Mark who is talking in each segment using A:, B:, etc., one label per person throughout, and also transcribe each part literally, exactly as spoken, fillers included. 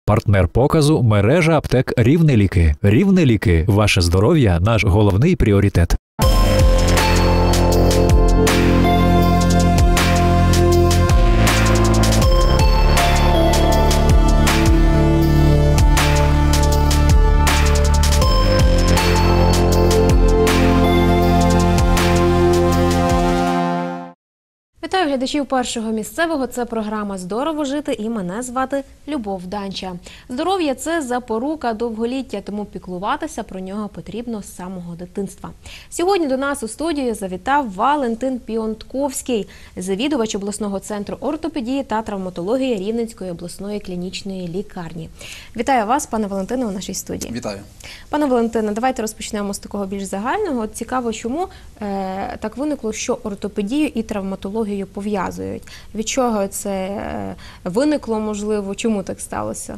A: Партнер показу – мережа аптек «Рівне ліки». «Рівне ліки». Ваше здоров'я – наш головний пріоритет.
B: Вітаю глядачів Першого місцевого. Це програма «Здорово жити» і мене звати Любов Данча. Здоров'я – це запорука довголіття, тому піклуватися про нього потрібно з самого дитинства. Сьогодні до нас у студію завітав Валентин Піонтковський, завідувач обласного центру ортопедії та травматології Рівненської обласної клінічної лікарні. Вітаю вас, пане Валентине, у нашій студії.
C: Вітаю.
B: Пане Валентине, давайте розпочнемо з такого більш загального. От цікаво, чому е, так виникло, що ортопедію і травматологію пов'язують. Від чого це виникло, можливо? Чому так сталося?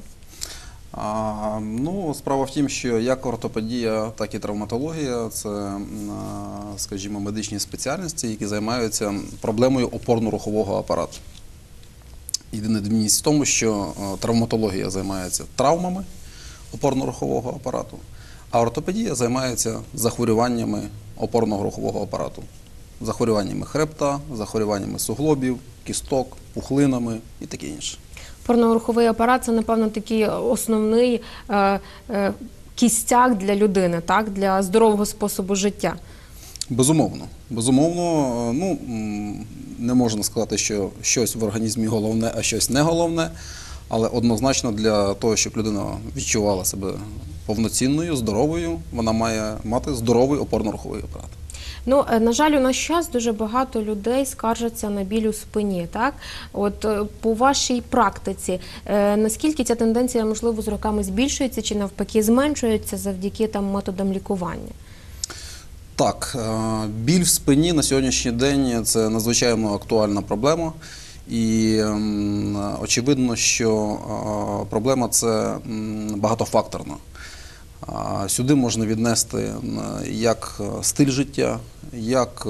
C: А, ну, справа в тім, що як ортопедія, так і травматологія – це, скажімо, медичні спеціальності, які займаються проблемою опорно-рухового апарату. Єдина відмінність в тому, що травматологія займається травмами опорно-рухового апарату, а ортопедія займається захворюваннями опорно-рухового апарату. Захворюваннями хребта, захворюваннями суглобів, кісток, пухлинами і таке інше.
B: Опорно-руховий апарат – це, напевно, такий основний е, е, кістяк для людини, так? Для здорового способу життя.
C: Безумовно. Безумовно, ну, не можна сказати, що щось в організмі головне, а щось не головне, але однозначно для того, щоб людина відчувала себе повноцінною, здоровою, вона має мати здоровий опорно-руховий апарат.
B: Ну, на жаль, у наш час дуже багато людей скаржаться на біль у спині, так? От по вашій практиці, наскільки ця тенденція, можливо, з роками збільшується чи навпаки зменшується завдяки там методам лікування?
C: Так, біль в спині на сьогоднішній день – це надзвичайно актуальна проблема. І очевидно, що проблема це багатофакторна. Сюди можна віднести як стиль життя, як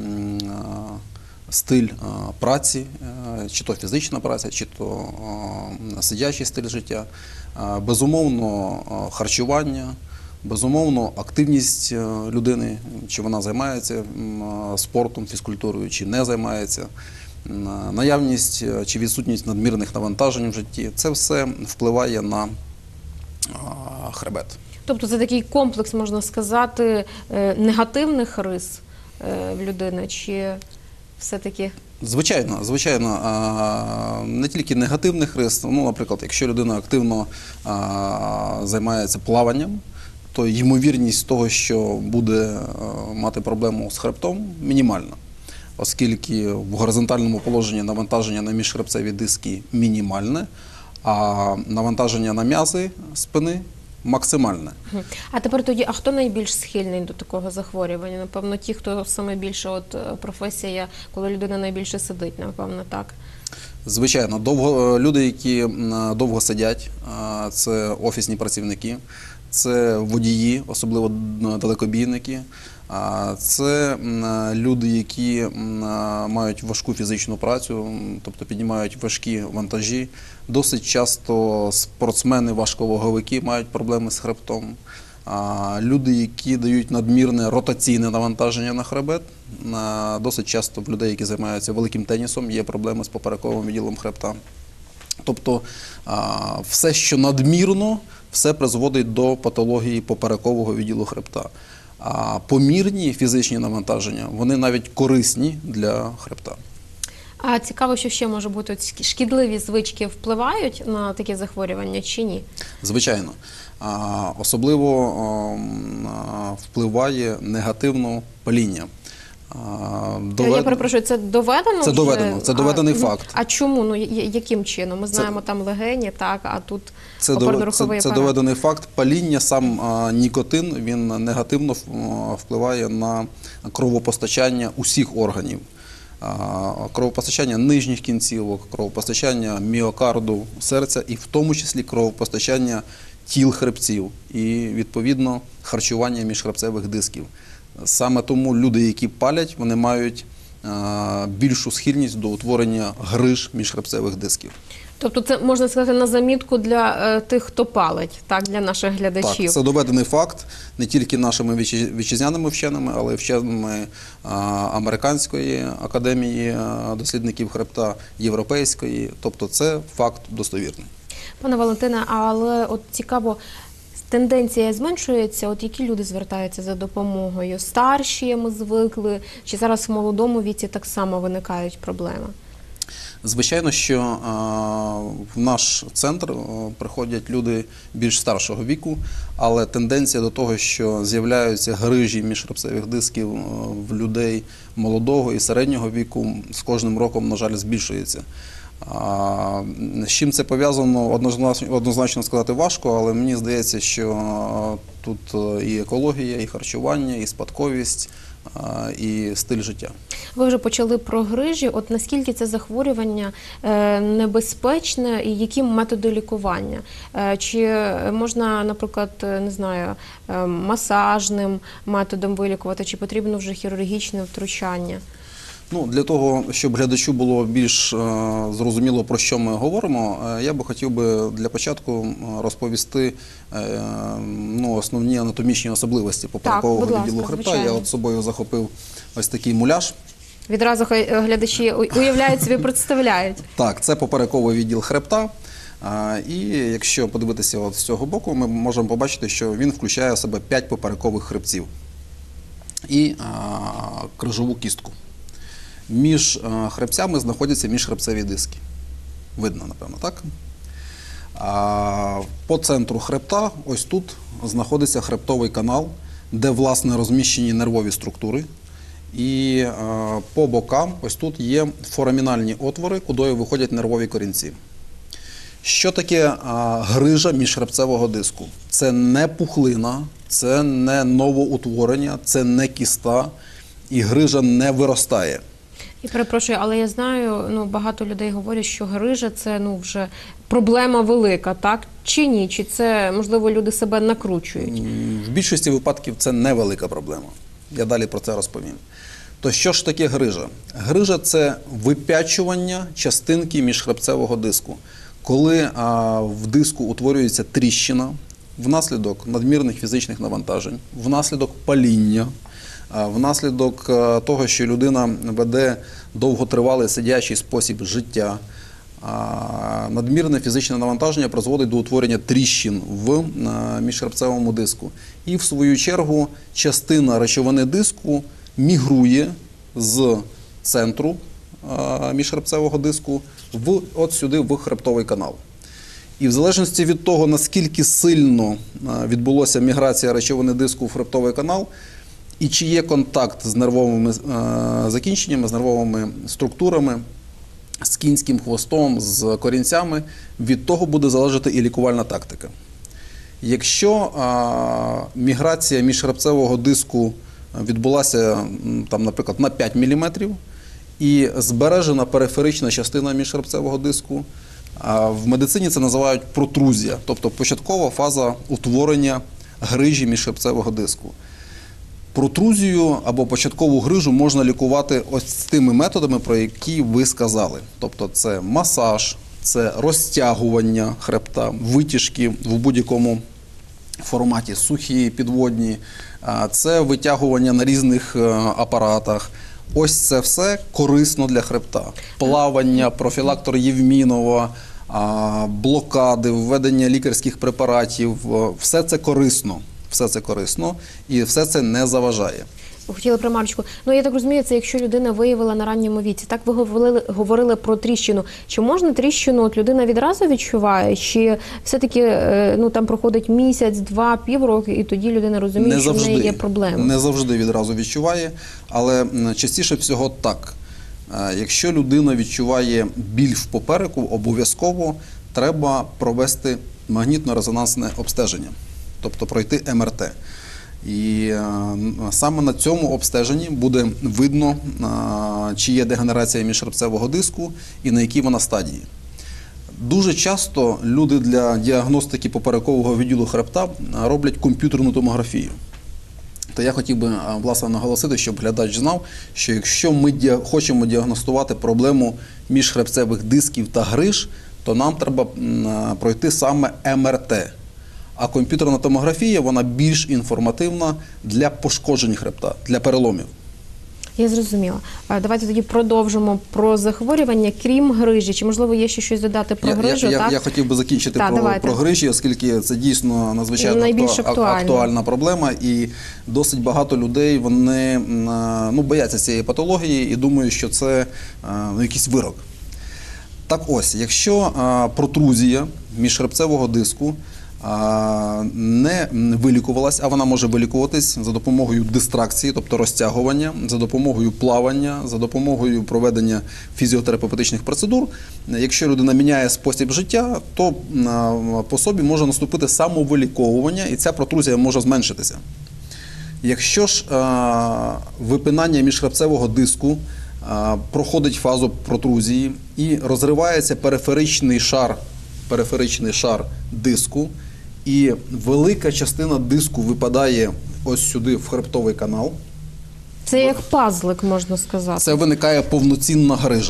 C: стиль праці, чи то фізична праця, чи то сидячий стиль життя, безумовно харчування, безумовно активність людини, чи вона займається спортом, фізкультурою, чи не займається, наявність чи відсутність надмірних навантажень в житті – це все впливає на хребет.
B: Тобто це такий комплекс, можна сказати, негативних рис в людини, чи все-таки?
C: Звичайно, звичайно, не тільки негативних рис. Ну, наприклад, якщо людина активно займається плаванням, то ймовірність того, що буде мати проблему з хребтом, мінімальна. Оскільки в горизонтальному положенні навантаження на міжхребцеві диски мінімальне, а навантаження на м'язи спини максимальне.
B: А тепер тоді, а хто найбільш схильний до такого захворювання? Напевно, ті, хто саме більше, от професія, коли людина найбільше сидить, напевно, так?
C: Звичайно, довго, люди, які довго сидять, це офісні працівники, це водії, особливо далекобійники, це люди, які мають важку фізичну працю, тобто піднімають важкі вантажі. Досить часто спортсмени-важковаговики мають проблеми з хребтом. Люди, які дають надмірне ротаційне навантаження на хребет, досить часто в людей, які займаються великим тенісом, є проблеми з поперековим відділом хребта. Тобто все, що надмірно, все призводить до патології поперекового відділу хребта. А помірні фізичні навантаження, вони навіть корисні для хребта.
B: А цікаво, що ще може бути, шкідливі звички впливають на такі захворювання чи ні?
C: Звичайно. Особливо впливає негативно паління.
B: Довед... Я перепрошую, це доведено?
C: Це доведено, це доведений
B: а,
C: факт.
B: А чому? Ну, яким чином? Ми знаємо, це... там легені, так, а тут опорно-руховий апарат.
C: Це доведений факт. Паління, сам а, нікотин, він негативно впливає на кровопостачання усіх органів. А, кровопостачання нижніх кінцівок, кровопостачання міокарду, серця і в тому числі кровопостачання тіл хребців і, відповідно, харчування міжхребцевих дисків. Саме тому люди, які палять, вони мають більшу схильність до утворення гриж міжхребцевих дисків.
B: Тобто це, можна сказати, на замітку для е, тих, хто палить, так, для наших глядачів.
C: Так, це доведений факт не тільки нашими вітчиз- вітчизняними вченими, але й вченими а, Американської академії а, дослідників хребта, Європейської. Тобто це факт достовірний.
B: Пане Валентине, але от цікаво, тенденція зменшується, от які люди звертаються за допомогою? Старші, ми звикли, чи зараз в молодому віці так само виникають проблеми?
C: Звичайно, що а, в наш центр а, приходять люди більш старшого віку, але тенденція до того, що з'являються грижі міжхребцевих дисків а, в людей молодого і середнього віку, з кожним роком, на жаль, збільшується. А, з чим це пов'язано, однозначно, однозначно сказати важко, але мені здається, що а, тут і екологія, і харчування, і спадковість, а, і стиль життя.
B: Ви вже почали про грижі. От наскільки це захворювання е, небезпечне і які методи лікування? Е, чи можна, наприклад, не знаю, е, масажним методом вилікувати, чи потрібно вже хірургічне втручання?
C: Ну, для того, щоб глядачу було більш е, зрозуміло, про що ми говоримо, е, я би хотів би для початку розповісти е, ну, основні анатомічні особливості поперекового
B: будь
C: відділу
B: ласка,
C: хребта.
B: звичайно.
C: Я от з собою захопив ось такий муляж.
B: Відразу хай глядачі уявляють собі, представляють.
C: Так, це поперековий відділ хребта. А, І якщо подивитися от з цього боку, ми можемо побачити, що він включає в себе п'ять поперекових хребців і а, крижову кістку. Між а, хребцями знаходяться міжхребцеві диски. Видно, напевно, так? А, по центру хребта, ось тут, знаходиться хребтовий канал, де, власне, розміщені нервові структури. І а, по бокам, ось тут є форамінальні отвори, куди виходять нервові корінці. Що таке а, грижа міжхребцевого диску? Це не пухлина, це не новоутворення, це не кіста, і грижа не виростає.
B: І перепрошую, але я знаю, ну багато людей говорять, що грижа це ну вже проблема велика, так? Чи ні? Чи це, можливо, люди себе накручують?
C: В більшості випадків це невелика проблема. Я далі про це розповім. То що ж таке грижа? Грижа – це випячування частинки міжхребцевого диску. Коли а, в диску утворюється тріщина внаслідок надмірних фізичних навантажень, внаслідок паління, а, внаслідок а, того, що людина веде довготривалий сидячий спосіб життя, а, надмірне фізичне навантаження призводить до утворення тріщин в а, міжхребцевому диску. І в свою чергу частина речовини диску мігрує з центру а, міжхребцевого диску в, от сюди в хребтовий канал. І в залежності від того, наскільки сильно а, відбулося міграція речовини диску в хребтовий канал, і чи є контакт з нервовими а, закінченнями, з нервовими структурами, з кінським хвостом, з корінцями, від того буде залежати і лікувальна тактика. Якщо а, міграція міжхребцевого диску відбулася, там, наприклад, на п'ять міліметрів, і збережена периферична частина міжхребцевого диску, а в медицині це називають протрузія, тобто початкова фаза утворення грижі міжхребцевого диску. Протрузію або початкову грижу можна лікувати ось тими методами, про які ви сказали. Тобто це масаж, це розтягування хребта, витяжки в будь-якому форматі, сухі, підводні, це витягування на різних апаратах. Ось це все корисно для хребта. Плавання, профілактор Євмінова, блокади, введення лікарських препаратів – все це корисно. Все це корисно і все це не заважає.
B: Хотіла примарочку. Ну, я так розумію, це якщо людина виявила на ранньому віці. Так ви говорили, говорили про тріщину. Чи можна тріщину от людина відразу відчуває? Чи все-таки ну, там проходить місяць, два, півроку, і тоді людина розуміє,
C: не
B: що
C: завжди,
B: в неї є проблема?
C: Не завжди відразу відчуває, але частіше всього так. Якщо людина відчуває біль в попереку, обов'язково треба провести магнітно-резонансне обстеження, тобто пройти ем ер те. І а, саме на цьому обстеженні буде видно, а, чи є дегенерація міжхребцевого диску і на якій вона стадії. Дуже часто люди для діагностики поперекового відділу хребта роблять комп'ютерну томографію. То я хотів би, власне, наголосити, щоб глядач знав, що якщо ми хочемо діагностувати проблему міжхребцевих дисків та гриж, то нам треба м, пройти саме ем ер те. А комп'ютерна томографія, вона більш інформативна для пошкоджень хребта, для переломів.
B: Я зрозуміла. А, Давайте тоді продовжимо про захворювання, крім грижі. Чи, можливо, є ще щось додати про
C: Я,
B: грижу?
C: я,
B: так?
C: я, я хотів би закінчити
B: Так,
C: про,
B: давайте.
C: про грижі, оскільки це дійсно надзвичайно
B: Найбільш
C: акту-
B: актуально.
C: актуальна проблема, і досить багато людей вони м, ну, бояться цієї патології і думають, що це е, ну, якийсь вирок. Так ось, якщо е, протрузія міжхребцевого диску е, не вилікувалась, а вона може вилікуватись за допомогою дистракції, тобто розтягування, за допомогою плавання, за допомогою проведення фізіотерапевтичних процедур. Якщо людина міняє спосіб життя, то е, по собі може наступити самовиліковування, і ця протрузія може зменшитися. Якщо ж е, випинання міжхребцевого диску е, проходить фазу протрузії і розривається периферичний шар, периферичний шар диску, і велика частина диску випадає ось сюди в хребтовий канал,
B: Це як пазлик, можна сказати.
C: це виникає повноцінна грижа.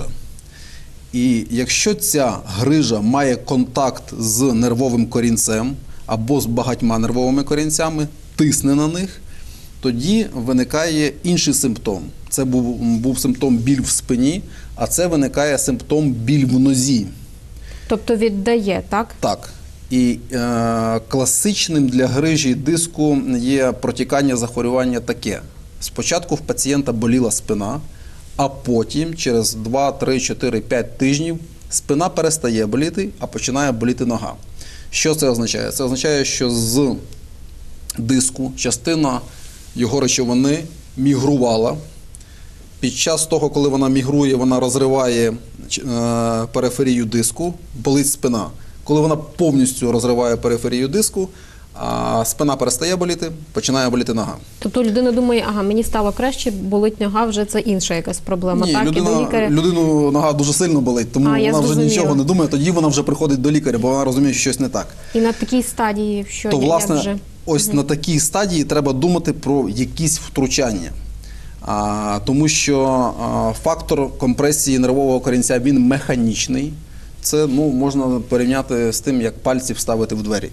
C: І якщо ця грижа має контакт з нервовим корінцем або з багатьма нервовими корінцями, тисне на них, тоді виникає інший симптом. Це був, був симптом біль в спині, а це виникає симптом біль в нозі.
B: Тобто віддає, так?
C: Так. І е, класичним для грижі диску є протікання захворювання таке. Спочатку в пацієнта боліла спина, а потім через два, три, чотири, п'ять тижнів спина перестає боліти, а починає боліти нога. Що це означає? Це означає, що з диску частина його речовини мігрувала. Під час того, коли вона мігрує, вона розриває е, периферію диску, болить спина. Коли вона повністю розриває периферію диску, а спина перестає боліти, починає боліти нога.
B: Тобто людина думає, ага, мені стало краще, болить нога, вже це інша якась проблема,
C: Ні,
B: так?
C: людина,
B: І до лікаря...
C: людину нога дуже сильно болить, тому
B: А, я
C: вона вже
B: зрозуміла.
C: нічого не думає, тоді вона вже приходить до лікаря, бо вона розуміє, що щось не так.
B: І на такій стадії, що
C: То,
B: як
C: власне,
B: вже?
C: ось
B: Мгм.
C: на такій стадії треба думати про якісь втручання. А, тому що а, фактор компресії нервового корінця, він механічний. Це ну, можна порівняти з тим, як пальці вставити в двері.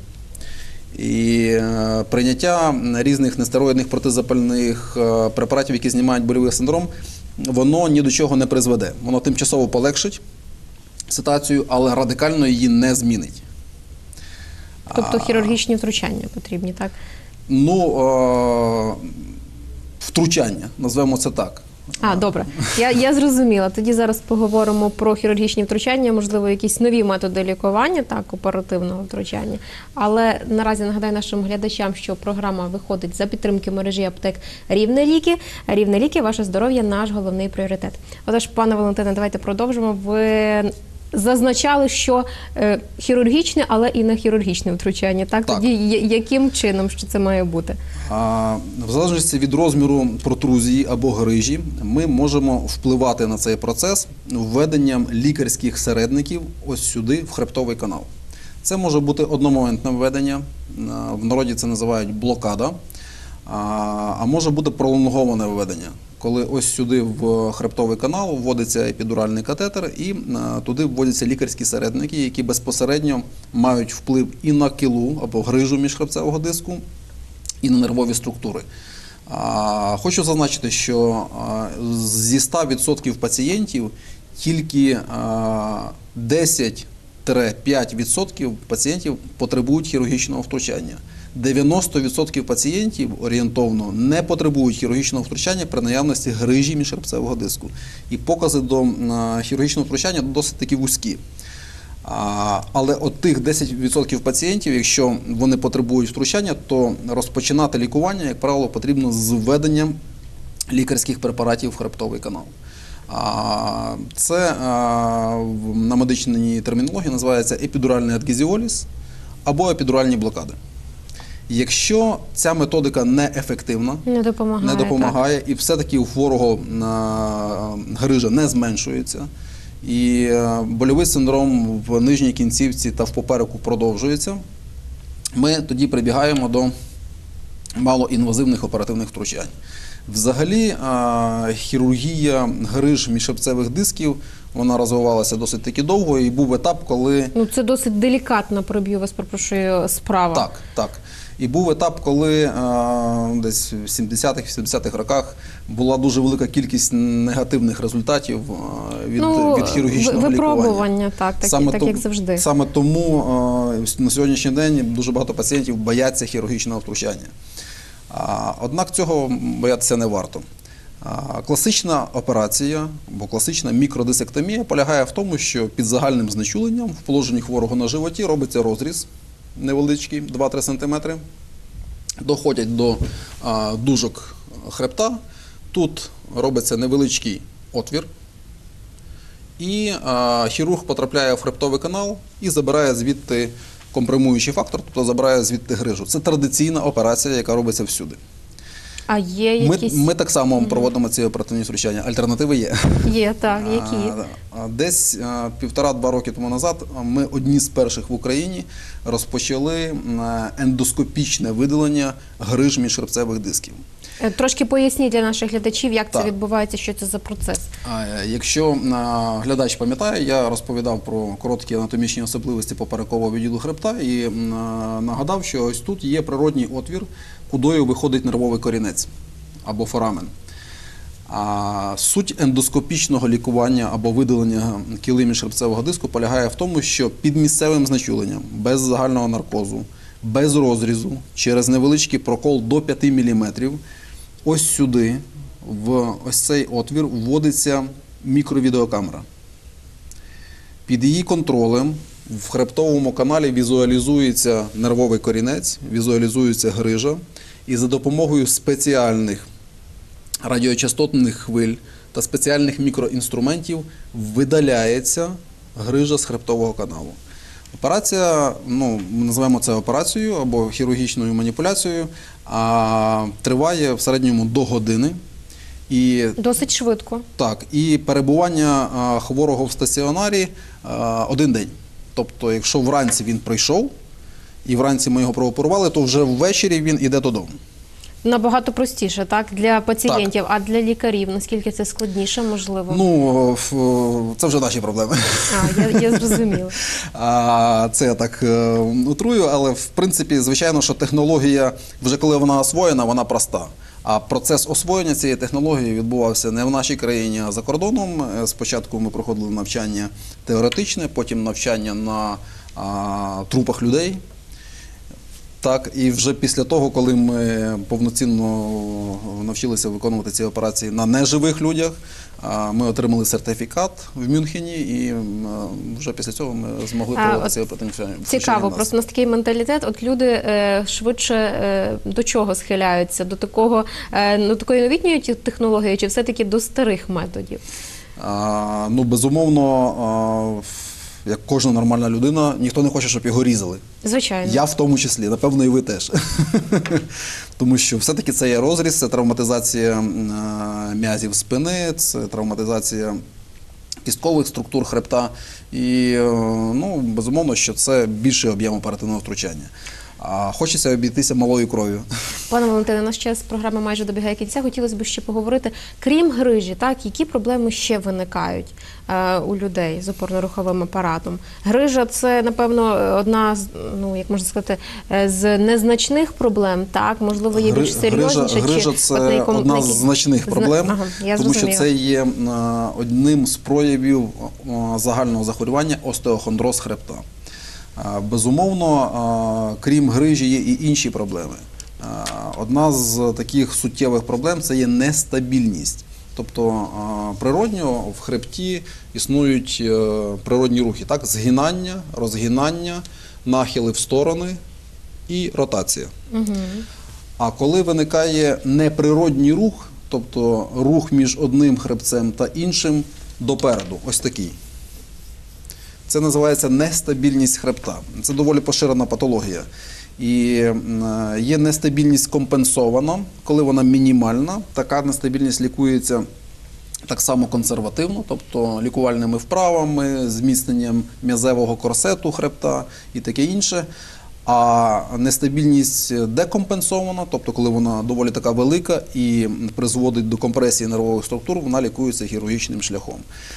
C: І е, прийняття різних нестероїдних протизапальних е, препаратів, які знімають больовий синдром, воно ні до чого не призведе. Воно тимчасово полегшить ситуацію, але радикально її не змінить.
B: Тобто хірургічні втручання потрібні, так?
C: Ну, е, втручання, назвемо це так.
B: А, добре. Я, я зрозуміла. Тоді зараз поговоримо про хірургічні втручання, можливо, якісь нові методи лікування, так, оперативного втручання. Але наразі нагадаю нашим глядачам, що програма виходить за підтримки мережі аптек «Рівне ліки». «Рівне ліки» – ваше здоров'я – наш головний пріоритет. Отож, пане Валентине, давайте продовжимо. Ви зазначали, що е, хірургічне, але і не хірургічне втручання. Так?
C: Так.
B: Тоді я- яким чином що це має бути?
C: А, в залежності від розміру протрузії або грижі, ми можемо впливати на цей процес введенням лікарських середників ось сюди, в хребтовий канал. Це може бути одномоментне введення, а, в народі це називають блокада, а, а може бути пролонговане введення, коли ось сюди в хребтовий канал вводиться епідуральний катетер і а, туди вводяться лікарські середники, які безпосередньо мають вплив і на килу або грижу міжхребцевого диску, і на нервові структури. А, хочу зазначити, що а, зі ста відсотків пацієнтів тільки а, десять-п'ять відсотків пацієнтів потребують хірургічного втручання. дев'яносто відсотків пацієнтів орієнтовно не потребують хірургічного втручання при наявності грижі міжхребцевого диску. І покази до а, хірургічного втручання досить таки вузькі. А, але от тих десять відсотків пацієнтів, якщо вони потребують втручання, то розпочинати лікування, як правило, потрібно з введенням лікарських препаратів в хребтовий канал. А, це а, в- на медичній термінології називається епідуральний адгезіоліз або епідуральні блокади. Якщо ця методика неефективна,
B: Не допомагає.
C: не
B: так.
C: допомагає, і все-таки у хворого а, грижа не зменшується, і е, больовий синдром в нижній кінцівці та в попереку продовжується, ми тоді прибігаємо до малоінвазивних оперативних втручань. Взагалі, е, хірургія гриж міжхребцевих дисків вона розвивалася досить таки довго, і був етап, коли...
B: Ну, це досить делікатна, переб'ю вас, перепрошую, справа.
C: Так, так. І був етап, коли а, десь в сімдесятих-вісімдесятих роках була дуже велика кількість негативних результатів а, від,
B: ну,
C: від хірургічного
B: випробування,
C: лікування.
B: так, так,
C: саме
B: так
C: то,
B: як завжди.
C: Саме тому а, на сьогоднішній день дуже багато пацієнтів бояться хірургічного втручання. А, однак цього боятися не варто. А, класична операція, або класична мікродисектомія полягає в тому, що під загальним знечуленням в положенні хворого на животі робиться розріз невеличкий, два-три сантиметри, доходять до а, дужок хребта, тут робиться невеличкий отвір, і а, хірург потрапляє в хребтовий канал і забирає звідти компримуючий фактор, тобто забирає звідти грижу. Це традиційна операція, яка робиться всюди.
B: А є якісь...
C: Ми, ми так само mm-hmm. проводимо ці оперативні втручання. Альтернативи є.
B: Є, так. Які?
C: А, десь півтора-два роки тому назад ми одні з перших в Україні розпочали ендоскопічне видалення гриж міжхребцевих дисків.
B: Трошки поясніть для наших глядачів, як
C: так.
B: це відбувається, що це за процес.
C: А, якщо а, глядач пам'ятає, я розповідав про короткі анатомічні особливості поперекового відділу хребта і а, нагадав, що ось тут є природній отвір, кудою виходить нервовий корінець або форамен. А суть ендоскопічного лікування або видалення кіли міжхребцевого диску полягає в тому, що під місцевим знечуленням, без загального наркозу, без розрізу, через невеличкий прокол до п'яти міліметрів, ось сюди, в ось цей отвір, вводиться мікровідеокамера. Під її контролем в хребтовому каналі візуалізується нервовий корінець, візуалізується грижа, і за допомогою спеціальних радіочастотних хвиль та спеціальних мікроінструментів видаляється грижа з хребтового каналу. Операція, ну, ми називаємо це операцією або хірургічною маніпуляцією, а триває в середньому до години. І,
B: досить швидко.
C: Так, і перебування а, хворого в стаціонарі а, один день. Тобто, якщо вранці він прийшов, і вранці ми його прооперували, то вже ввечері він іде додому.
B: Набагато простіше, так, для пацієнтів, так. А для лікарів, наскільки це складніше, можливо?
C: Ну, це вже наші проблеми.
B: А, я, я зрозуміла.
C: А, це я так утрую, але в принципі, звичайно, що технологія, вже коли вона освоєна, вона проста. А процес освоєння цієї технології відбувався не в нашій країні, а за кордоном. Спочатку ми проходили навчання теоретичне, потім навчання на а, трупах людей. Так, і вже після того, коли ми повноцінно навчилися виконувати ці операції на неживих людях, ми отримали сертифікат в Мюнхені, і вже після цього ми змогли проводити ці оперативні втручання.
B: Цікаво, просто у нас такий менталітет, от люди е, швидше е, до чого схиляються? До такого, е, ну, такої новітньої технології, чи все-таки до старих методів?
C: А, ну, безумовно, а, як кожна нормальна людина, ніхто не хоче, щоб його різали.
B: Звичайно.
C: Я в тому числі, напевно, і ви теж. Тому що все-таки це є розріз, це травматизація м'язів спини, це травматизація кісткових структур хребта. І, ну, безумовно, що це більший об'єм оперативного втручання. А хочеться обійтися малою кров'ю.
B: Пане Валентине, наш час програми майже добігає кінця. Хотілося б ще поговорити, крім грижі, так, які проблеми ще виникають е, у людей з опорно-руховим апаратом? Грижа – це, напевно, одна з, ну, як можна сказати, з незначних проблем, так? Можливо, є більш серйозніші?
C: Грижа, грижа – це одна, одна з значних проблем,
B: ага, я
C: тому
B: зрозуміла.
C: що це є одним з проявів загального захворювання остеохондроз хребта. Безумовно, крім грижі, є і інші проблеми. Одна з таких суттєвих проблем – це є нестабільність. Тобто природньо в хребті існують природні рухи, так? Згинання, розгинання, нахили в сторони і ротація. Угу. А коли виникає неприродній рух, тобто рух між одним хребцем та іншим допереду, ось такий. Це називається нестабільність хребта. Це доволі поширена патологія. І є нестабільність компенсована, коли вона мінімальна. Така нестабільність лікується так само консервативно, тобто лікувальними вправами, зміцненням м'язевого корсету хребта і таке інше. А нестабільність декомпенсована, тобто коли вона доволі така велика і призводить до компресії нервових структур, вона лікується хірургічним шляхом.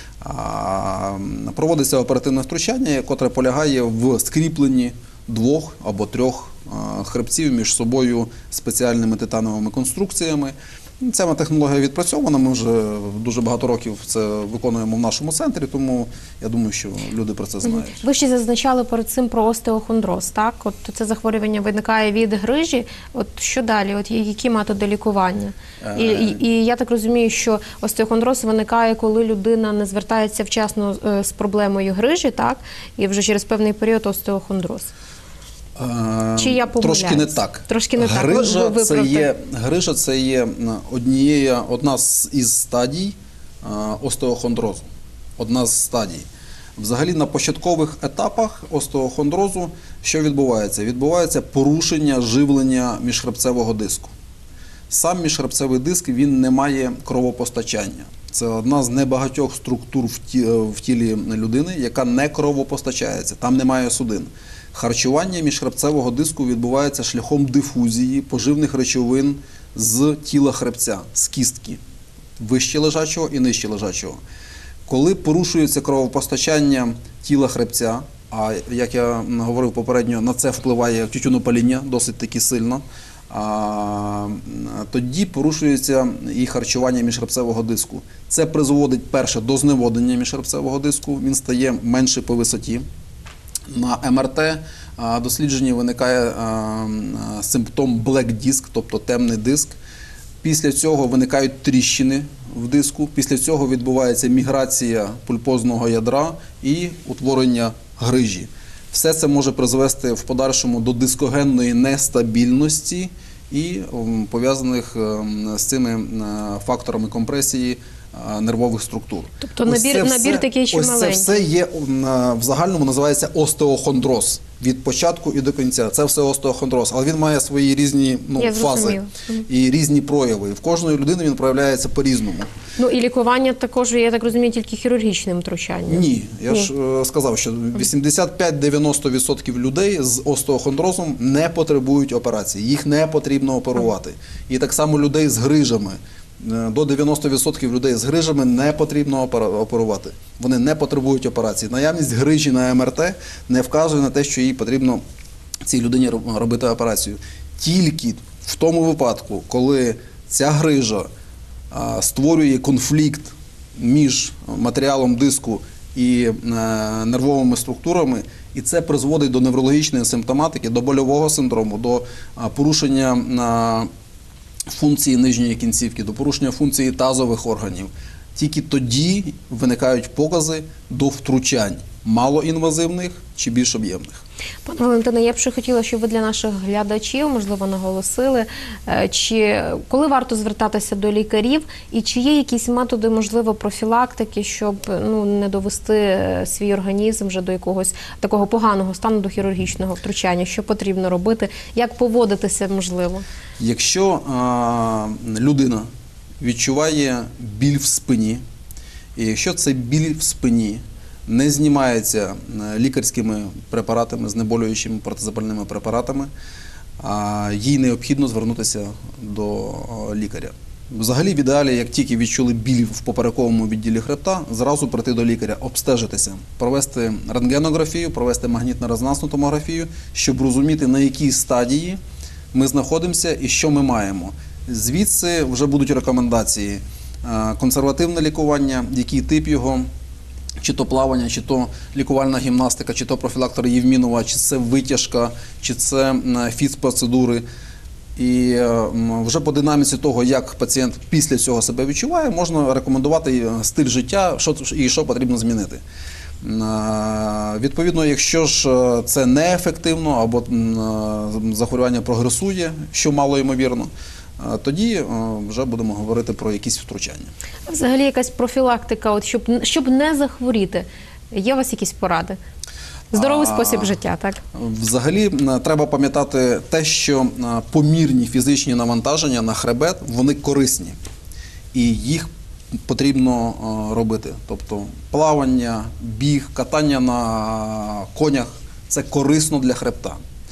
C: Проводиться оперативне втручання, котре полягає в скріпленні двох або трьох хребців між собою спеціальними титановими конструкціями. Ця технологія відпрацьована, ми вже дуже багато років це виконуємо в нашому центрі, тому я думаю, що люди про це знають.
B: Ви ще зазначали перед цим про остеохондроз, так? От це захворювання виникає від грижі, от що далі? От які методи лікування? І, і, і я так розумію, що остеохондроз виникає, коли людина не звертається вчасно з проблемою грижі, так? І вже через певний період остеохондроз. Чи я помиляюсь?
C: Трошки не так.
B: Трошки не
C: грижа,
B: так. Ви, ви
C: це є, грижа це є однією, одна з із стадій остеохондрозу. Одна з стадій. Взагалі на початкових етапах остеохондрозу що відбувається? Відбувається порушення живлення міжхребцевого диску. Сам міжхребцевий диск, він не має кровопостачання. Це одна з небагатьох структур в, ті, в тілі людини, яка не кровопостачається, там немає судин. Харчування міжхребцевого диску відбувається шляхом дифузії поживних речовин з тіла хребця, з кістки, вище лежачого і нижче лежачого. Коли порушується кровопостачання тіла хребця, а як я говорив попередньо, на це впливає тютюнопаління досить таки сильно, а, тоді порушується і харчування міжхребцевого диску. Це призводить, перше, до зневоднення міжхребцевого диску, він стає менше по висоті. На ем ер те дослідженні виникає симптом black disk, тобто темний диск. Після цього виникають тріщини в диску, після цього відбувається міграція пульпозного ядра і утворення грижі. Все це може призвести в подальшому до дискогенної нестабільності і пов'язаних з цими факторами компресії нервових структур.
B: Тобто набір,
C: ось
B: набір
C: все,
B: такий ще
C: ось
B: маленький.
C: Ось це все є, в загальному називається остеохондроз. Від початку і до кінця. Це все остеохондроз. Але він має свої різні ну, фази і різні прояви. І в кожної людини він проявляється по-різному.
B: Ну і лікування також, я так розумію, тільки хірургічним втручанням?
C: Ні. Я
B: Ні.
C: ж е, сказав, що вісімдесят п'ять - дев'яносто відсотків людей з остеохондрозом не потребують операції. Їх не потрібно оперувати. І так само людей з грижами. До дев'яноста відсотків людей з грижами не потрібно оперувати. Вони не потребують операції. Наявність грижі на ем ер те не вказує на те, що їй потрібно цій людині робити операцію. Тільки в тому випадку, коли ця грижа створює конфлікт між матеріалом диску і нервовими структурами, і це призводить до неврологічної симптоматики, до больового синдрому, до порушення функції нижньої кінцівки, до порушення функції тазових органів. Тільки тоді виникають покази до втручань малоінвазивних чи більш об'ємних.
B: Пане Валентине, я б ще хотіла, щоб ви для наших глядачів, можливо, наголосили, чи коли варто звертатися до лікарів, і чи є якісь методи, можливо, профілактики, щоб ну, не довести свій організм вже до якогось такого поганого стану, до хірургічного втручання, що потрібно робити, як поводитися, можливо?
C: Якщо а, людина відчуває біль в спині, і якщо цей біль в спині не знімається лікарськими препаратами, знеболюючими протизапальними препаратами, а їй необхідно звернутися до лікаря. Взагалі, в ідеалі, як тільки відчули біль в поперековому відділі хребта, зразу прийти до лікаря, обстежитися, провести рентгенографію, провести магнітно-резонансну томографію, щоб розуміти, на якій стадії ми знаходимося і що ми маємо. Звідси вже будуть рекомендації. Консервативне лікування, який тип його, чи то плавання, чи то лікувальна гімнастика, чи то профілактор Євмінова, чи це витяжка, чи це фіз-процедури. І вже по динаміці того, як пацієнт після цього себе відчуває, можна рекомендувати стиль життя що, і що потрібно змінити. Відповідно, якщо ж це неефективно або захворювання прогресує, що мало ймовірно, тоді вже будемо говорити про якісь втручання.
B: Взагалі якась профілактика, от щоб, щоб не захворіти, є у вас якісь поради? Здоровий а, спосіб життя, так?
C: Взагалі треба пам'ятати те, що помірні фізичні навантаження на хребет, вони корисні. І їх потрібно робити. Тобто плавання, біг, катання на конях – це корисно для хребта.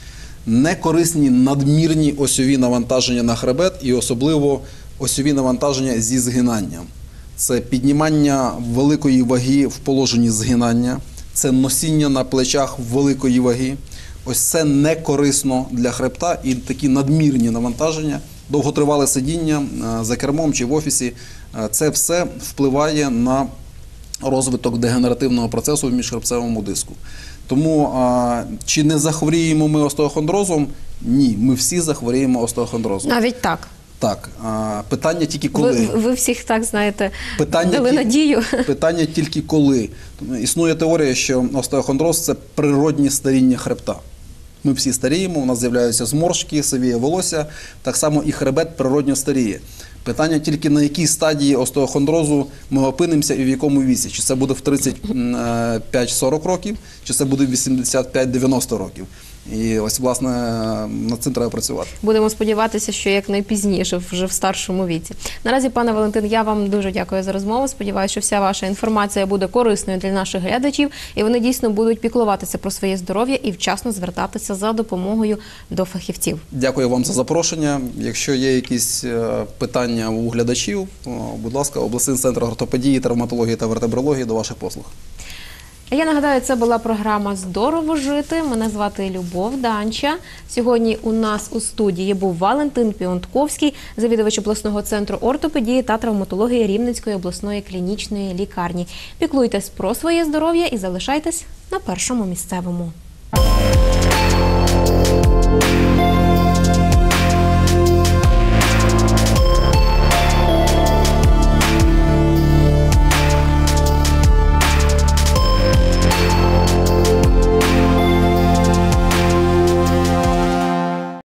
C: некорисні надмірні осьові навантаження на хребет і особливо осьові навантаження зі згинанням. Це піднімання великої ваги в положенні згинання, це носіння на плечах великої ваги. Ось це не корисно для хребта, і такі надмірні навантаження, довготривале сидіння за кермом чи в офісі, це все впливає на розвиток дегенеративного процесу в міжхребцевому диску. Тому чи не захворіємо ми остеохондрозом? Ні, ми всі захворіємо остеохондрозом.
B: Навіть так?
C: Так. Питання тільки коли.
B: Ви, ви всіх так, знаєте,
C: питання
B: дали
C: ті...
B: надію.
C: Питання тільки коли. Існує теорія, що остеохондроз – це природнє старіння хребта. Ми всі старіємо, у нас з'являються зморшки, сивіє волосся, так само і хребет природньо старіє. Питання тільки на якій стадії остеохондрозу ми опинимося і в якому віці. Чи це буде в тридцять п'ять сорок років, чи це буде в вісімдесят п'ять дев'яносто років. І ось, власне, над цим треба працювати.
B: Будемо сподіватися, що якнайпізніше, вже в старшому віці. Наразі, пане Валентин, я вам дуже дякую за розмову. Сподіваюся, що вся ваша інформація буде корисною для наших глядачів, і вони дійсно будуть піклуватися про своє здоров'я і вчасно звертатися за допомогою до фахівців.
C: Дякую вам за запрошення. Якщо є якісь питання у глядачів, будь ласка, обласний центр ортопедії, травматології та вертебрології до ваших послуг.
B: Я нагадаю, це була програма «Здорово жити». Мене звати Любов Данча. Сьогодні у нас у студії був Валентин Піонтковський, завідувач обласного центру ортопедії та травматології Рівненської обласної клінічної лікарні. Піклуйтесь про своє здоров'я і залишайтесь на першому місцевому.